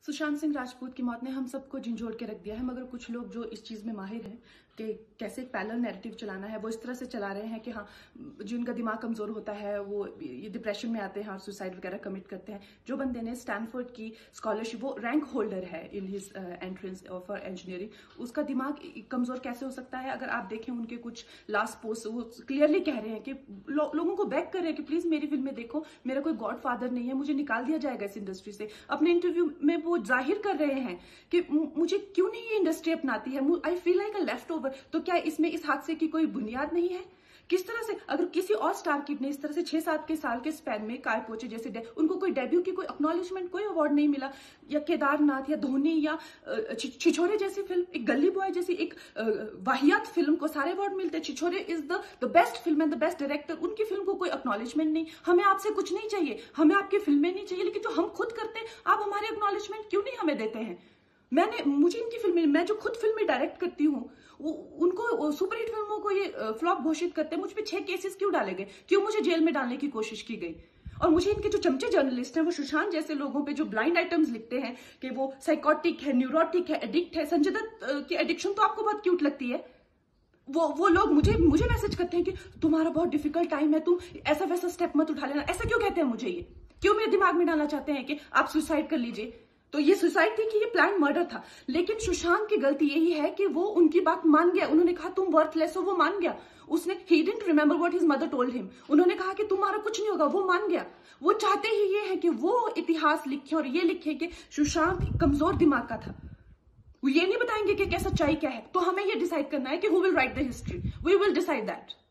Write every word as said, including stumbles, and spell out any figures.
सुशांत सिंह राजपूत की मौत ने हम सबको झंझोड़ के रख दिया है, मगर कुछ लोग जो इस चीज में माहिर हैं कि कैसे एक पैरेलल नैरेटिव चलाना है, वो इस तरह से चला रहे हैं कि हाँ, जिनका दिमाग कमजोर होता है वो ये डिप्रेशन में आते हैं और सुसाइड वगैरह कमिट करते हैं। जो बंदे ने स्टैनफोर्ड की स्कॉलरशिप, वो रैंक होल्डर है in his entrance for engineering, उसका दिमाग कमजोर कैसे हो सकता है? अगर आप देखें उनके कुछ लास्ट पोस्ट, वो क्लियरली कह रहे हैं कि लो, लोगों को बैक कर रहे हैं कि प्लीज मेरी फिल्म में देखो, मेरा कोई गॉड फादर नहीं है, मुझे निकाल दिया जाएगा इस इंडस्ट्री से। अपने इंटरव्यू में वो जाहिर कर रहे हैं कि मुझे क्यों नहीं ये इंडस्ट्री अपनाती है, I feel like a leftover. तो क्या इसमें इस हादसे की कोई बुनियाद नहीं है? किस तरह से अगर किसी और स्टार किड ने इस तरह से छह सात के साल के स्पैन में काय पोचे जैसे डे, उनको कोई डेब्यू की कोई एक्नॉलेजमेंट, कोई अवार्ड नहीं मिला, या केदारनाथ या धोनी या छिछोरे जैसी फिल्म, एक गली बॉय जैसी एक वाहियात फिल्म को सारे अवार्ड मिलते हैं। Chhichhore is the the best film and the best director, उनकी फिल्म को कोई एक्नॉलेजमेंट नहीं। हमें आपसे कुछ नहीं चाहिए, हमें आपकी फिल्में नहीं चाहिए, लेकिन जो हम खुद करते हैं आप हमारे एक्नॉलेजमेंट क्यों नहीं हमें देते हैं? मैंने मुझे इनकी फिल्में, मैं जो खुद फिल्में डायरेक्ट करती हूँ, उनको सुपरहिट फिल्मों को ये फ्लॉप घोषित करते हैं। मुझ पे छह केसेस क्यों डाले गए, क्यों मुझे जेल में डालने की कोशिश की गई? और मुझे इनके जो चमचे जर्नलिस्ट हैं, वो सुशांत जैसे लोगों पे जो ब्लाइंड आइटम्स लिखते हैं कि वो साइकोटिक है, न्यूरोटिक है, एडिक्ट है। संजय दत्त की एडिक्शन तो आपको बहुत क्यूट लगती है। वो वो लोग मुझे मुझे मैसेज करते हैं कि तुम्हारा बहुत डिफिकल्ट टाइम है, तुम ऐसा वैसा स्टेप मत उठा लेना। ऐसा क्यों कहते हैं मुझे? ये क्यों मेरे दिमाग में डालना चाहते हैं कि आप सुसाइड कर लीजिए? तो ये सुसाइड थी कि ये प्लान मर्डर था? लेकिन सुशांत की गलती यही है कि वो उनकी बात मान गया। उन्होंने कहा तुम वर्थलेस हो, वो मान गया। उसने he didn't remember what his mother told him. उन्होंने कहा कि तुम्हारा कुछ नहीं होगा, वो मान गया। वो चाहते ही ये है कि वो इतिहास लिखे और ये लिखे कि सुशांत कमजोर दिमाग का था। वो ये नहीं बताएंगे कि क्या सच्चाई क्या है। तो हमें ये डिसाइड करना है कि who will write the history, we will decide that.